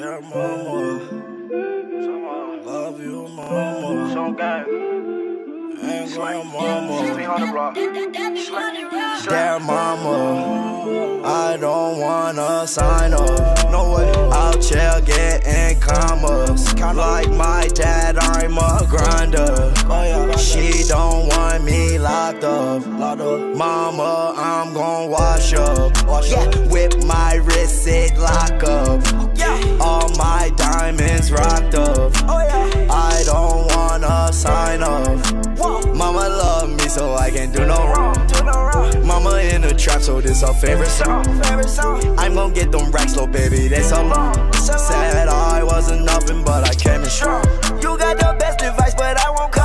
Dear mama, love you, mama. So gang. And grandmama. Just be on the block. Dear mama, I don't wanna sign up. No way. Out here getting commas. Like my dad, I'm a grinder. She don't want me locked up. Mama, I'm gon' wash up. Whip my wrist, it lock up. All my diamonds rocked up. I don't wanna sign up. Mama love me so I can't do no wrong. Mama in the trap, so this her favorite song. I'm gon' get them racks, little baby, they so long. Said I wasn't nothing, but I came in strong. You got the best advice, but I won't